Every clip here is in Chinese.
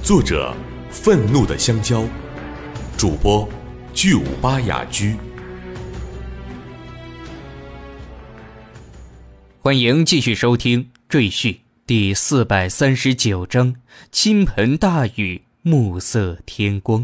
作者愤怒的香蕉，主播巨无巴雅居。 欢迎继续收听《赘婿》第439章：倾盆大雨，暮色天光。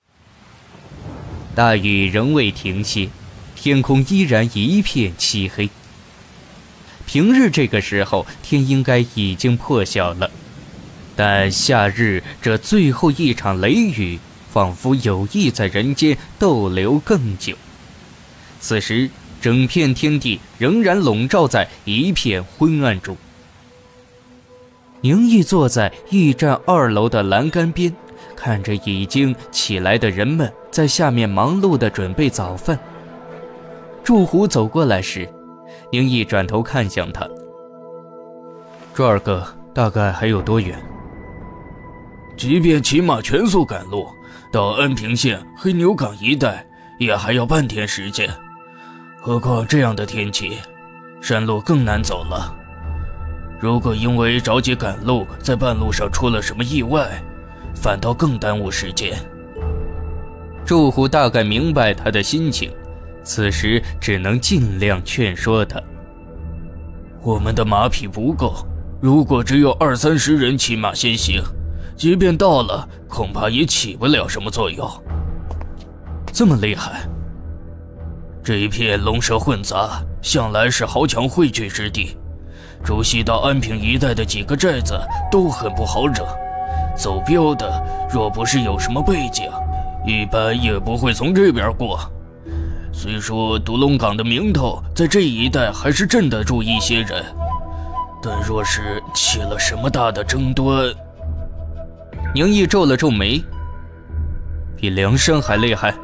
大雨仍未停歇，天空依然一片漆黑。平日这个时候，天应该已经破晓了，但夏日这最后一场雷雨，仿佛有意在人间逗留更久。此时，整片天地仍然笼罩在一片昏暗中。宁毅坐在驿站2楼的栏杆边，看着已经起来的人们在下面忙碌地准备早饭。祝虎走过来时，宁毅转头看向他：“这儿个大概还有多远？”“ 即便骑马全速赶路，到安平县黑牛港一带，也还要半天时间。何况这样的天气，山路更难走了。如果因为着急赶路，在半路上出了什么意外，反倒更耽误时间。” 祝虎大概明白他的心情，此时只能尽量劝说他：“ 我们的马匹不够，如果只有20-30人骑马先行，即便到了，恐怕也起不了什么作用。”“ 这么厉害？”“ 这一片龙蛇混杂，向来是豪强汇聚之地。竹溪到安平一带的几个寨子都很不好惹，走镖的若不是有什么背景，一般也不会从这边过。虽说独龙岗的名头在这一带还是镇得住一些人，但若是起了什么大的争端……” 宁毅皱了皱眉：“比梁山还厉害？”“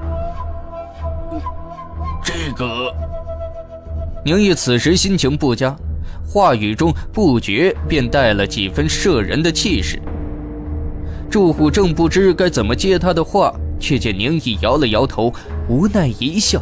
这个……” 宁毅此时心情不佳，话语中不觉便带了几分摄人的气势。祝虎正不知该怎么接他的话，却见宁毅摇了摇头，无奈一笑：“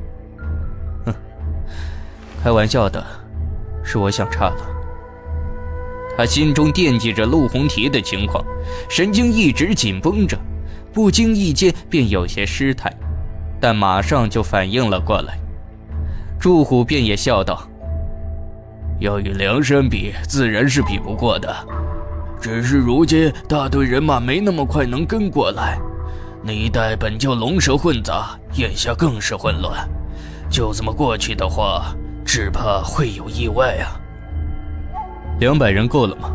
开玩笑的，是我想差了。”他心中惦记着陆红提的情况，神经一直紧绷着，不经意间便有些失态，但马上就反应了过来。祝虎便也笑道：“ 要与梁山比，自然是比不过的，只是如今大队人马没那么快能跟过来，那一带本就龙蛇混杂，眼下更是混乱，就这么过去的话，只怕会有意外啊。 ”“200人够了吗？”“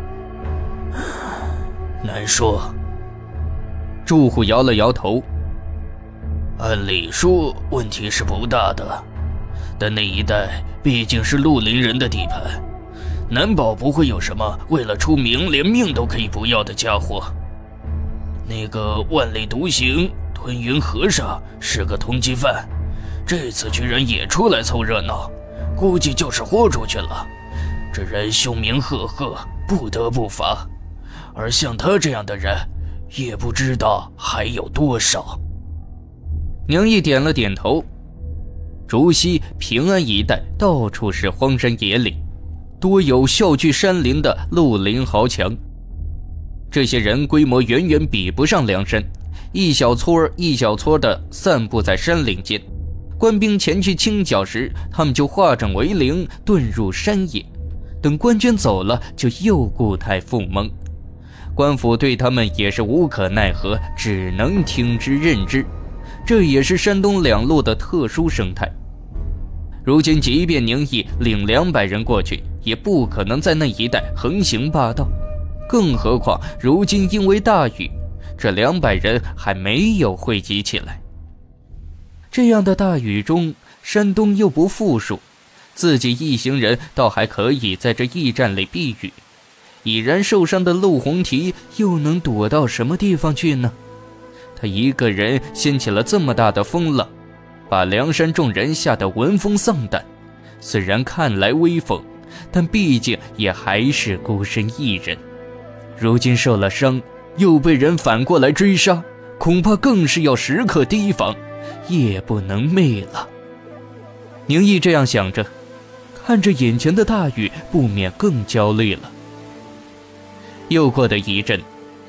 难说。” 祝虎摇了摇头：“ 按理说问题是不大的，但那一带毕竟是绿林人的地盘，难保不会有什么为了出名连命都可以不要的家伙。那个万里独行吞云和尚是个通缉犯，这次居然也出来凑热闹，估计就是豁出去了。这人凶名赫赫，不得不罚，而像他这样的人也不知道还有多少。” 宁毅点了点头。竹溪、平安一带到处是荒山野岭，多有笑聚山林的绿林豪强。这些人规模远远比不上梁山，一小撮一小撮的散布在山岭间。官兵前去清剿时，他们就化整为零，遁入山野。等官军走了，就又故态复萌。官府对他们也是无可奈何，只能听之任之。这也是山东两路的特殊生态。如今即便宁毅领200人过去，也不可能在那一带横行霸道，更何况如今因为大雨，这200人还没有汇集起来。这样的大雨中，山东又不富庶，自己一行人倒还可以在这驿站里避雨，已然受伤的陆红提又能躲到什么地方去呢？他一个人掀起了这么大的风浪，把梁山众人吓得闻风丧胆。虽然看来威风，但毕竟也还是孤身一人。如今受了伤，又被人反过来追杀，恐怕更是要时刻提防，夜不能寐了。宁毅这样想着，看着眼前的大雨，不免更焦虑了。又过的一阵，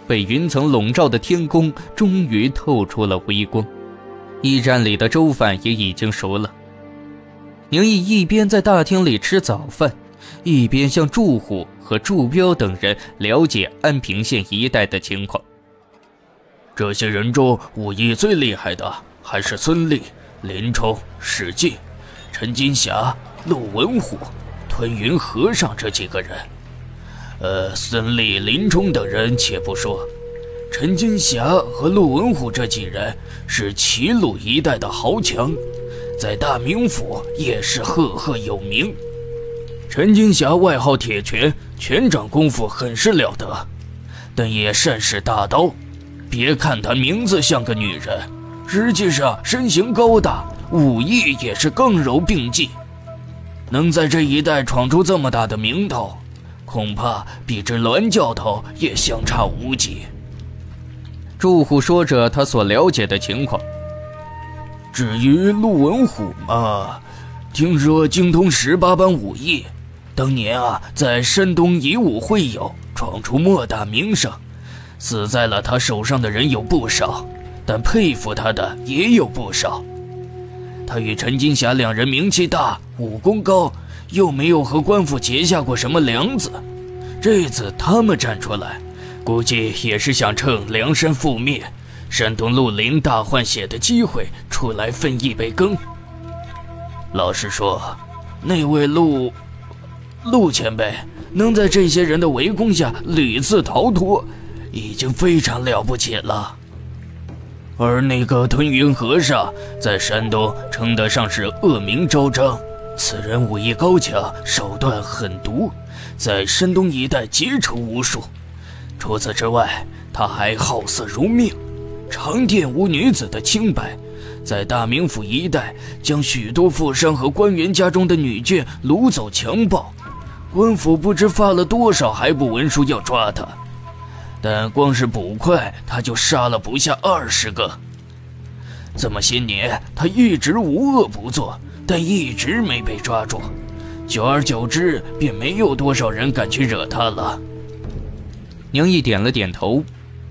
被云层笼罩的天空终于透出了微光，驿站里的粥饭也已经熟了。宁毅一边在大厅里吃早饭，一边向祝虎和祝彪等人了解安平县一带的情况。 这些人中武艺最厉害的还是孙立、林冲、史进、陈金霞、陆文虎、吞云和尚这几个人。孙立、林冲等人且不说，陈金霞和陆文虎这几人是齐鲁一带的豪强，在大名府也是赫赫有名。陈金霞外号铁拳，拳掌功夫很是了得，但也善使大刀。别看她名字像个女人，实际上身形高大，武艺也是刚柔并济。能在这一带闯出这么大的名头，恐怕比这栾教头也相差无几。 祝虎说着他所了解的情况。 至于陆文虎嘛，听说精通18般武艺，当年在山东以武会友，闯出莫大名声。死在了他手上的人有不少，但佩服他的也有不少。他与陈金霞两人名气大，武功高，又没有和官府结下过什么梁子。这次他们站出来，估计也是想趁梁山覆灭，山东绿林大换血的机会出来分一杯羹。老实说，那位陆前辈能在这些人的围攻下屡次逃脱，已经非常了不起了。而那个吞云和尚在山东称得上是恶名昭彰，此人武艺高强，手段狠毒，在山东一带结仇无数。除此之外，他还好色如命，常玷污女子的清白，在大名府一带将许多富商和官员家中的女眷掳走强暴，官府不知发了多少还部文书要抓他，但光是捕快他就杀了不下20个。这么些年他一直无恶不作，但一直没被抓住，久而久之便没有多少人敢去惹他了。 宁毅点了点头。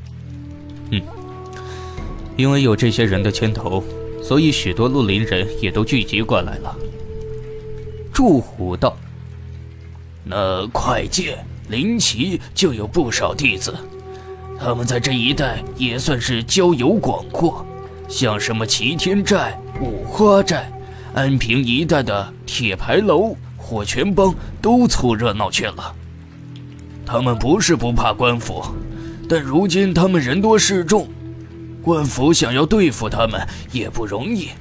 因为有这些人的牵头，所以许多绿林人也都聚集过来了。祝虎道： 那快剑、林奇就有不少弟子，他们在这一带也算是交友广阔，像什么齐天寨、五花寨、安平一带的铁牌楼、火拳帮都凑热闹去了。他们不是不怕官府，但如今他们人多势众，官府想要对付他们也不容易。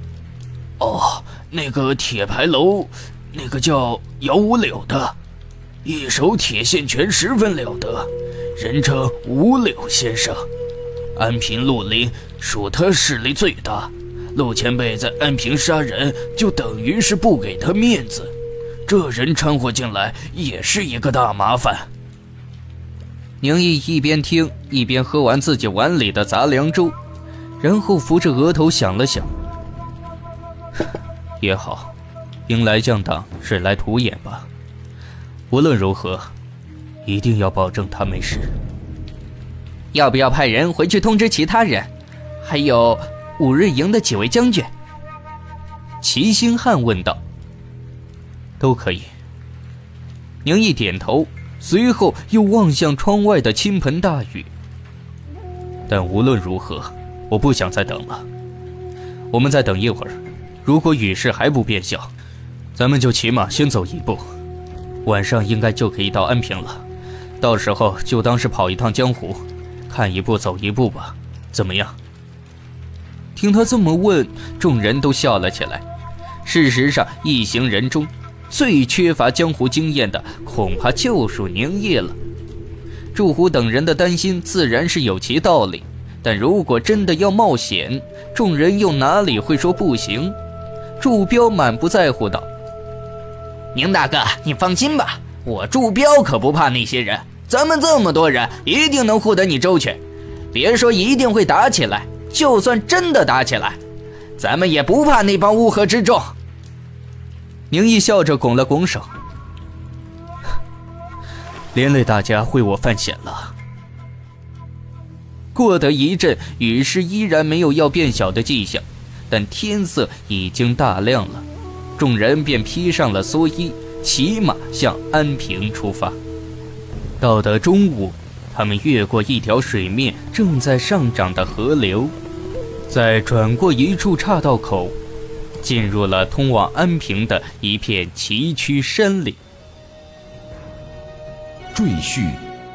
那个铁牌楼，那个叫姚五柳的，一手铁线拳十分了得，人称五柳先生。安平绿林属他势力最大，陆前辈在安平杀人，就等于是不给他面子，这人掺和进来也是一个大麻烦。 宁毅一边听一边喝完自己碗里的杂粮粥，然后扶着额头想了想。也好，兵来将挡，水来土掩吧。无论如何，一定要保证他没事。要不要派人回去通知其他人？还有5日营的几位将军？齐星汉问道。都可以。宁毅点头，随后又望向窗外的倾盆大雨。但无论如何，我不想再等了。我们再等一会儿，如果雨势还不变小，咱们就骑马先走一步，晚上应该就可以到安平了。到时候就当是跑一趟江湖，看一步走一步吧，怎么样？听他这么问，众人都笑了起来。事实上，一行人中最缺乏江湖经验的，恐怕就属宁毅了。祝虎等人的担心自然是有其道理，但如果真的要冒险，众人又哪里会说不行？祝彪满不在乎道：宁大哥，你放心吧，我祝彪可不怕那些人，咱们这么多人，一定能护得你周全。别说一定会打起来，就算真的打起来，咱们也不怕那帮乌合之众。宁毅笑着拱了拱手，连累大家为我犯险了。 过得一阵，雨势依然没有要变小的迹象，但天色已经大亮了。众人便披上了蓑衣，骑马向安平出发。到得中午，他们越过一条水面正在上涨的河流，再转过一处岔道口，进入了通往安平的一片崎岖山岭。 赘婿。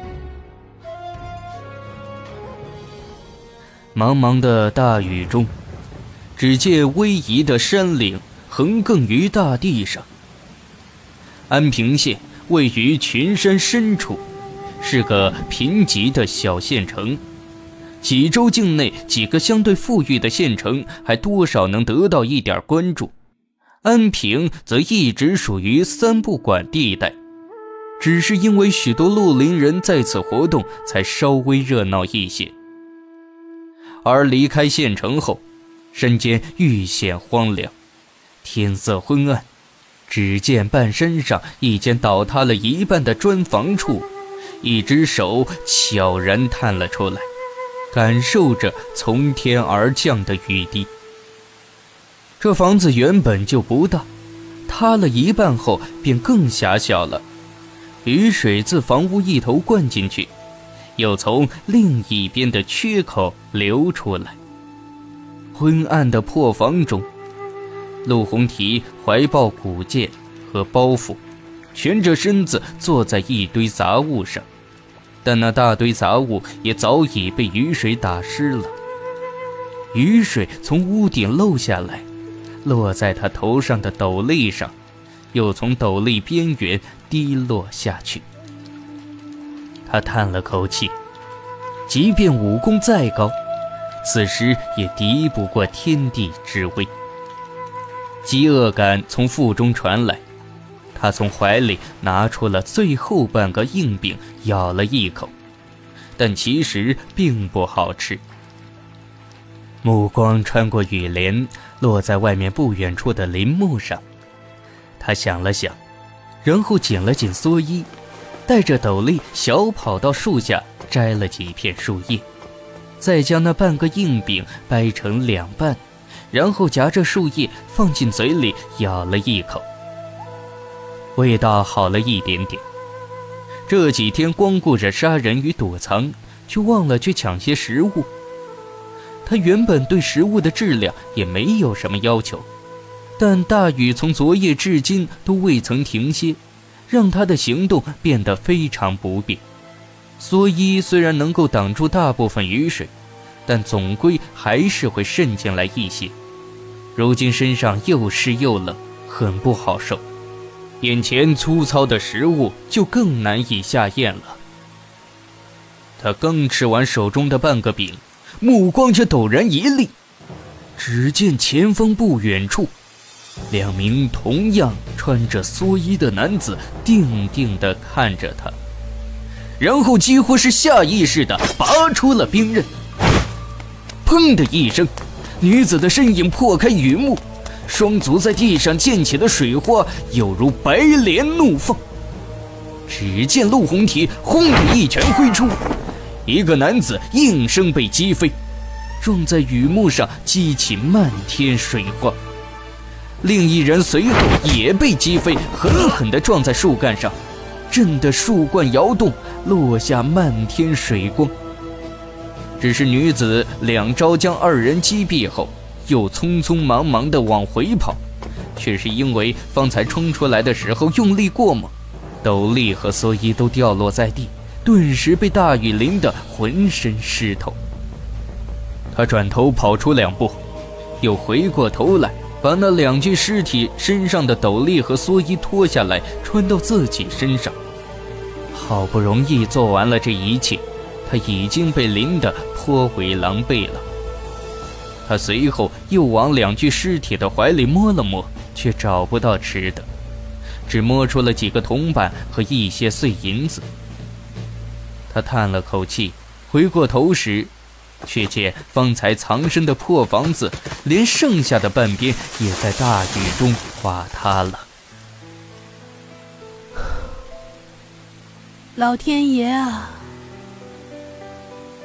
茫茫的大雨中，只见逶迤的山岭横亘于大地上。安平县位于群山深处，是个贫瘠的小县城。济州境内几个相对富裕的县城还多少能得到一点关注，安平则一直属于三不管地带，只是因为许多绿林人在此活动，才稍微热闹一些。而离开县城后，山间愈显荒凉，天色昏暗，只见半山上一间倒塌了一半的砖房处，一只手悄然探了出来，感受着从天而降的雨滴。这房子原本就不大，塌了一半后便更狭小了，雨水自房屋一头灌进去，又从另一边的缺口流出来。昏暗的破房中，陆红提怀抱古剑和包袱，蜷着身子坐在一堆杂物上，但那大堆杂物也早已被雨水打湿了。雨水从屋顶漏下来，落在他头上的斗笠上，又从斗笠边缘滴落下去。他叹了口气，即便武功再高，此时也敌不过天地之威。饥饿感从腹中传来，他从怀里拿出了最后半个硬饼，咬了一口，但其实并不好吃。目光穿过雨帘，落在外面不远处的林木上。他想了想，然后紧了紧蓑衣，带着斗笠小跑到树下，摘了几片树叶，再将那半个硬饼掰成两半，然后夹着树叶放进嘴里咬了一口，味道好了一点点。这几天光顾着杀人与躲藏，却忘了去抢些食物。他原本对食物的质量也没有什么要求，但大雨从昨夜至今都未曾停歇，让他的行动变得非常不便。蓑衣虽然能够挡住大部分雨水，但总归还是会渗进来一些。如今身上又湿又冷，很不好受，眼前粗糙的食物就更难以下咽了。他刚吃完手中的半个饼，目光却陡然一厉，只见前方不远处，两名同样穿着蓑衣的男子定定地看着他，然后几乎是下意识地拔出了兵刃。砰的一声，女子的身影破开雨幕，双足在地上溅起的水花有如白莲怒放。只见陆红提轰的一拳挥出，一个男子应声被击飞，撞在雨幕上激起漫天水花。另一人随后也被击飞，狠狠地撞在树干上，震得树冠摇动，落下漫天水光。只是女子两招将二人击毙后，又匆匆忙忙地往回跑，却是因为方才冲出来的时候用力过猛，斗笠和蓑衣都掉落在地，顿时被大雨淋得浑身湿透。他转头跑出2步，又回过头来，把那2具尸体身上的斗笠和蓑衣脱下来穿到自己身上。好不容易做完了这一切，他已经被淋得颇为狼狈了。他随后又往2具尸体的怀里摸了摸，却找不到吃的，只摸出了几个铜板和一些碎银子。他叹了口气，回过头时，却见方才藏身的破房子连剩下的半边也在大雨中垮塌了。 老天爷啊！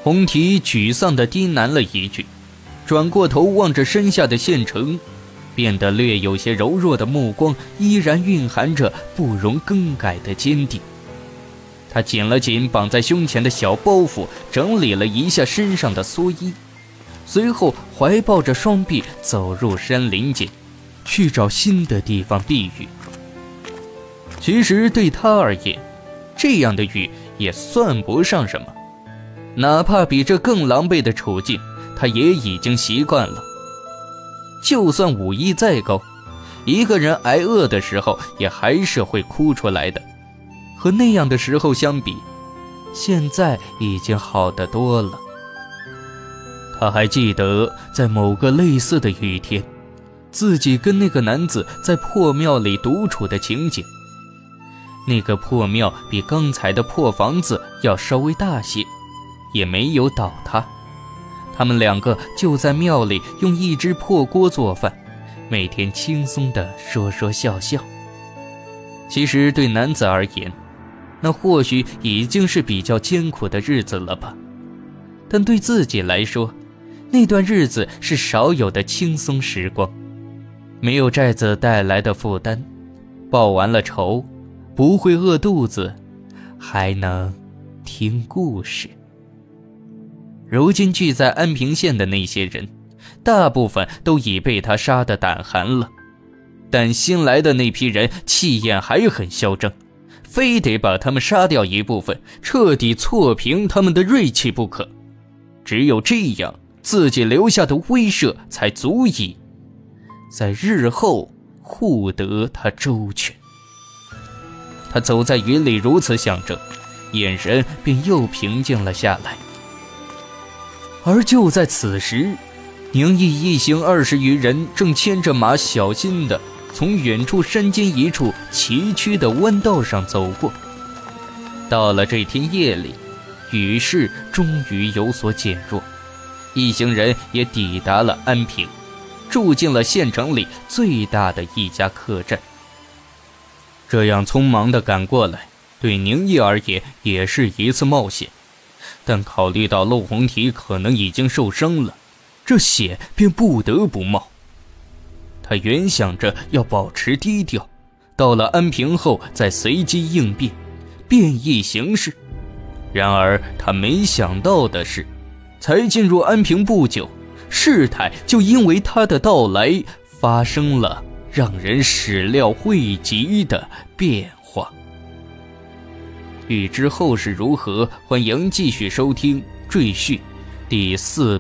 红提沮丧地低喃了一句，转过头望着身下的县城，变得略有些柔弱的目光依然蕴含着不容更改的坚定。他紧了紧绑在胸前的小包袱，整理了一下身上的蓑衣，随后怀抱着双臂走入山林间，去找新的地方避雨。其实对他而言，这样的雨也算不上什么，哪怕比这更狼狈的处境，他也已经习惯了。就算武艺再高，一个人挨饿的时候也还是会哭出来的。和那样的时候相比，现在已经好得多了。他还记得在某个类似的雨天，自己跟那个男子在破庙里独处的情景。那个破庙比刚才的破房子要稍微大些，也没有倒塌。他们两个就在庙里用一只破锅做饭，每天轻松地说说笑笑。其实对男子而言，那或许已经是比较艰苦的日子了吧，但对自己来说，那段日子是少有的轻松时光。没有寨子带来的负担，报完了仇，不会饿肚子，还能听故事。如今聚在安平县的那些人，大部分都已被他杀得胆寒了，但新来的那批人气焰还很嚣张，非得把他们杀掉一部分，彻底挫平他们的锐气不可。只有这样，自己留下的威慑才足以在日后护得他周全。他走在云里如此想着，眼神便又平静了下来。而就在此时，宁毅一行20余人正牵着马小心地从远处山间一处崎岖的弯道上走过。到了这天夜里，雨势终于有所减弱，一行人也抵达了安平，住进了县城里最大的一家客栈。这样匆忙地赶过来，对宁毅而言也是一次冒险，但考虑到陆红提可能已经受伤了，这险便不得不冒。他原想着要保持低调，到了安平后再随机应变，变异形势。然而他没想到的是，才进入安平不久，事态就因为他的到来发生了让人始料未及的变化。欲知后事如何，欢迎继续收听《赘婿》第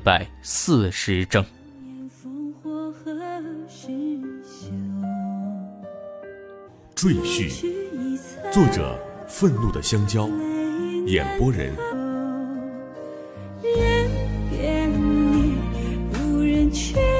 440章。 赘婿，作者愤怒的香蕉，演播人人变离，无人却